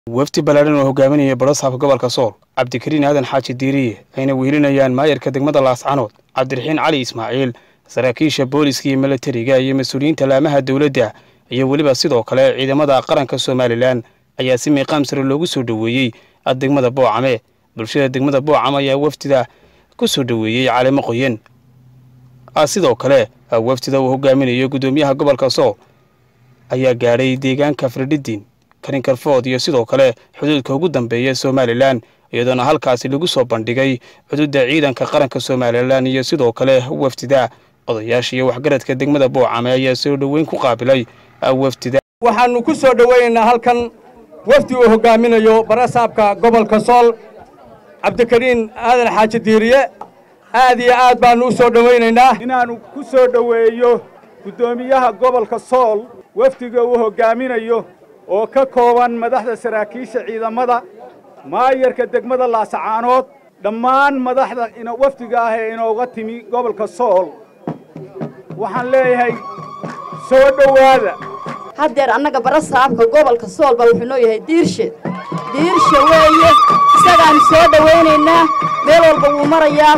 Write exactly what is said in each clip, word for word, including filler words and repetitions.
wafdi balaaran oo hogaaminaya barasaabka gobolka Sool Cabdikariin Aadan Xaaji Diiriye ayna wehelinayaan maayarka degmada Laascanood Cabdiraxiin Cali Ismaaciil saraakiisha booliska iyo militariga iyo mas'uuliyiinta laamaha dawladda iyo waliba sidoo kale ciidamada qaranka Soomaaliland ayaa si miiqaam sare loogu soo dhaweeyay degmada Boocame bulshada degmada Boocame ayaa wafdida ku soo dhaweeyay caleemo qoyan sidoo kale wafdida uu hogaaminayo gudoomiyaha gobolka Sool ayaa gaaray deegaanka Fardhidiin karin karfood iyo sidoo kale xuduudka ugu dambeeya Soomaaliland iyadoo halkaas lagu soo bandhigay xuduudda ciidanka qaranka Soomaaliland iyo sidoo kale wafdida odayaasha iyo waxgaradka degmada Boocame ayaa soo dhaweyn ku qaabilay wafdida waxaanu ku soo dhaweynaynaa halkan wafdi uu hogaaminayo barasaabka gobolka Sool Cabdikariin Aadan Xaaji Diiriye aad iyo aad baanu u soo dhaweynaynaa inaanu ku soo dhaweeyo gudoomiyaha gobolka Sool wafdiga uu hogaaminayo oo ka kooban madaxda saraakiisha ciidamada maayarka degmada Laascanood dhammaan madaxda ina wafdiga ah ee inooga timi gobolka Sool waxaan leeyahay soo dhawaada haddeer annaga barasaabka gobolka Sool baa wuxuu noo yahay diirshe diirshe weeye isagaan soo dhaweynaynaa meel walba wuu marayaa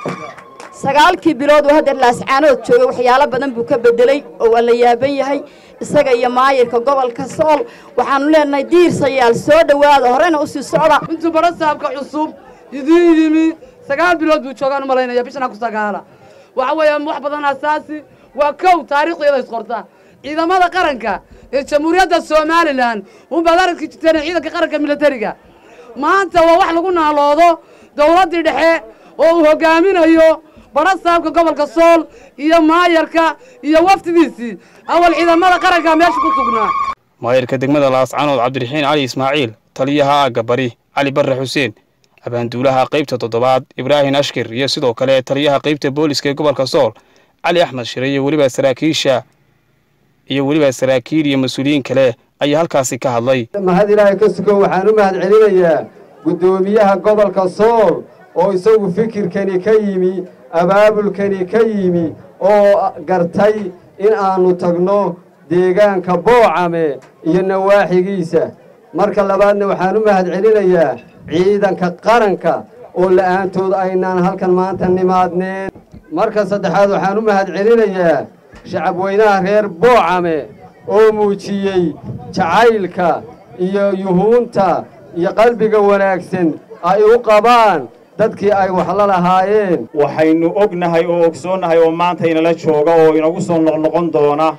sagaalkii bilood oo haddeer Laascanood joogay waxyaalo badan buu ka bedelay oo waa la yaaban yahay isaga iyo maayirka gobolka Sool waxaanu leenahay diirsayaal soo dhawaada horena u sii socda intuu barasaabka cusub idin yimi sagaal bilood buu joogaan malaynaya bishana ku sagaala waxa weeyaan wax badan asaasi waa kow taariikhdeeda isqorta ciidamada qaranka ee jamhuuriyadda Soomaaliland uu badarka jirteen ciidanka qaranka militariga maanta waa wax lagu naaloodo dawladda dhexe oo uu hogaaminayo barasaabka gobolka Sool iyo maayarka iyo wafdidiisii awal ciidamada qaranka meesha ku sugnaa maayarka degmada Laascanood Cabdiraxiin Cali Ismaaciil taliyaha Agabari Cali Barre Xuseen abaanduulaha qaybta toddobaad Ibrahim Ashkir iyo sidoo kale taliyaha qaybta booliska gobolka Sool Cali Axmed Shire iyo waliba saraakiisha iyo waliba saraakiil iyo mas'uuliyiin kale ayaa halkaas ka hadlay mahad Ilaahay ka sugo waxaan u mahad celinayaa gudoomiyaha gobolka Sool oo isagu fikirkani ka yimi abaabulkani ka yimi oo gartay in aanu tagno deegaanka Boocame iyo nawaaxigiisa marka labaadna waxaan u mahad celinayaa ciidanka qaranka oo la'aantood aynaan halkan maanta nimaadneen marka saddexaad waxaan u mahad celinayaa shacab weynaha reer Boocame oo muujiyay jacaylka iyo yuhuunta iyo qalbiga wanaagsan ay u qabaan dadkii ay wax la lahaayeen waxaynu ognahay oo ogsoonahay oo maanta inala jooga oo inagu soo noqnoqon doona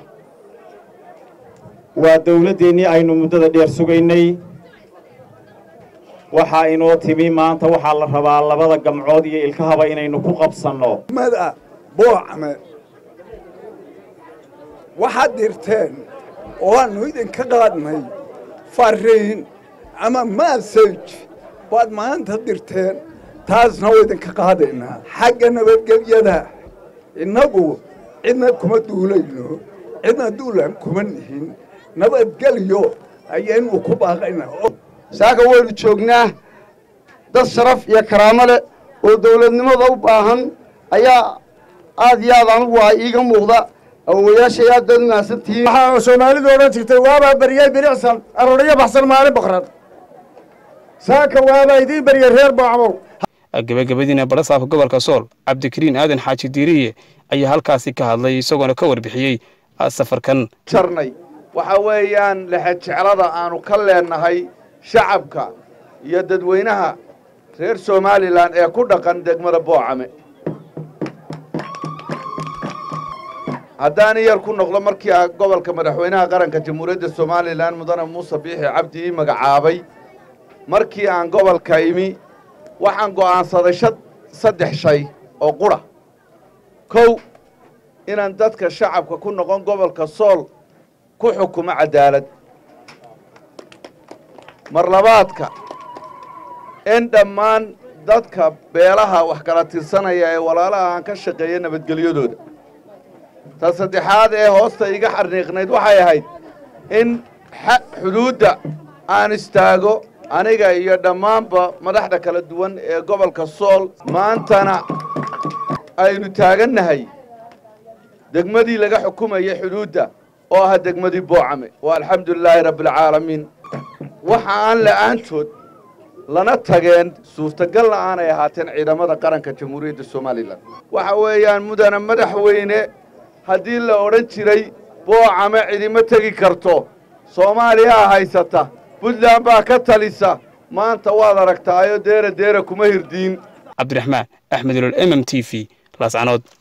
waa dawladdeennii aynu muddada dheer sugaynay waxaa inoo timi maanta waxaa la rabaa labada gamcood iyo ilkahaba inaynu ku qabsanno mada Boocame waxaad dirteen oo aanu idinka qaadnay fariin ama message baad maanta dirteen taasna waa idinka qaadaynaa xagga nabadgelyada innagu cidna kuma duulayno cidna duulaan kuma nihin nabadgelyo ayaynu ku baaqaynaa saaka waynu joognaa dad sharaf iyo karaamo leh oo dawladnimada u baahan ayaa aad iyo aad anigu waa iiga muuqda awoyaashay aad baad mahadsantihiin waxaa Soomaalidu odhan jirtay waaba bariyay biricsan arooriyo baxsan maalin boqorad saaka waaba idin bariyay reer Boocamo gabagabadiina barasaabka gobolka Sool Cabdikariin Aadan Xaaji Diiriye ayaa halkaas ka hadlay isagoo ka warbixiyay safarkan jarnay waxa weeyaan laxad jeclada aanu ka leenahay shacabka iyo dadweynaha reer Soomaaliland ee ku dhaqan degmada Boocame haddaan yar ku noqdo markii gobolka madaxweynaha qaranka jamhuuriyadda Soomaaliland mudane Muuse Biixi Cabdi magacaabay markii aan gobolka imi waxaan go'aansaday saddex shay oo qura kow inaan dadka shacabka ku noqon gobolka Sool ku xukumo cadaalad mar labaadka in dhammaan dadka beelaha wax kala tirsanaya ee walaalaha aan ka shaqeeyo nabadgelyadooda ta saddexaad ee hoosta iga xarniiqnayd waxay ahayd in xuduudda aan istaago aniga iyo dhammaanba madaxda kala duwan ee gobolka Sool maantana aynu taagannahay degmadii laga xukumayay xuduudda oo ah degmadii Boocame والحمد لله رب العالمين waxa aan la'aantood lana tageen suurtagalna aanay ahaateen ciidamada qaranka jamhuuriyadda Soomaaliland waxa weeyaan mudana madaxweyne haddii la odhan jiray boocama cidima tegi karto Soomaaliya haysata Puntland baa ka talisa maanta waad aragtaayo deera deera kuma hirdiin Cabdiraxmaan Axmed M M T V Laascanood